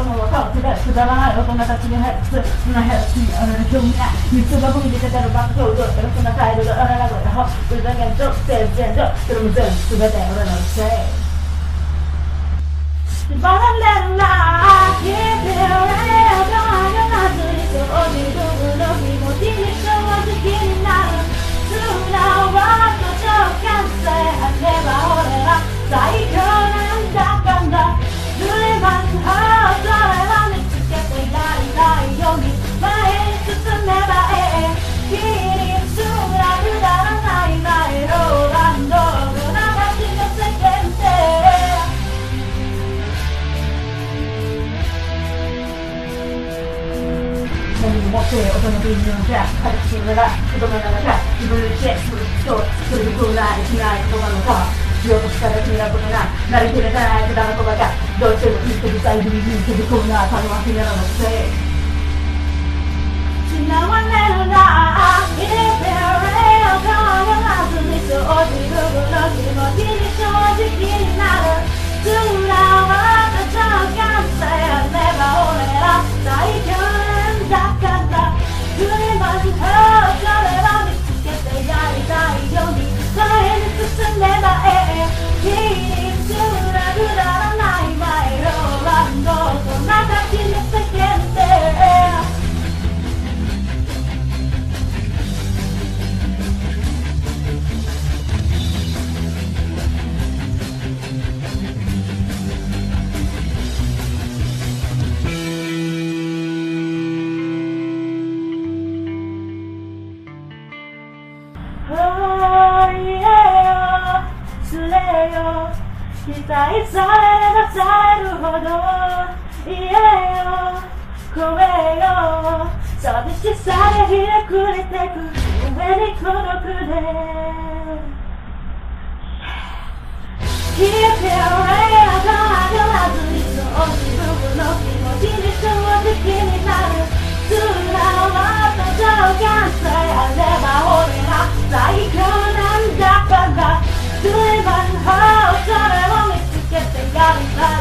も分かってくだらない大人たちに入るそんな部屋にある興味ない三つが踏み出てたるバカ表情そんな態度があららごやほうるだけんとせいぜんとそれも全部全て俺のせい縛られるな聞いてよれよがなずにそう自分の気持ちに正直になる素直はと情感さえあれば俺は最強なんだからずれまくはそれは見つけてやりたいように前に進めば君にすらくだらないマイローランドの流しの世間で何も持って大人というのじゃ彼氏なら子供なのか自分でしてそれでこうないしないことなのかしようとしたら君なことな慣れきれないくだらこばかどうしても生きてる最後に生きてるこんな頼ませならのせい失われるな生きてるよとはずにそう自分の気持ちに正直になる素直はと情感さえあれば俺ら最強だから振り回す方それは見つけてやりたいように前に進めば君にすらくだらないマイローランドそんな感じの世間で期待されればされるほど言えよ声よ寂しさでひねくれてく上に孤独で消えて俺らが上がらずにそう自分の気持ちに正直になる素直と情感さえあれば俺ら最強なんだからずいぶんそれを見つけてやりたい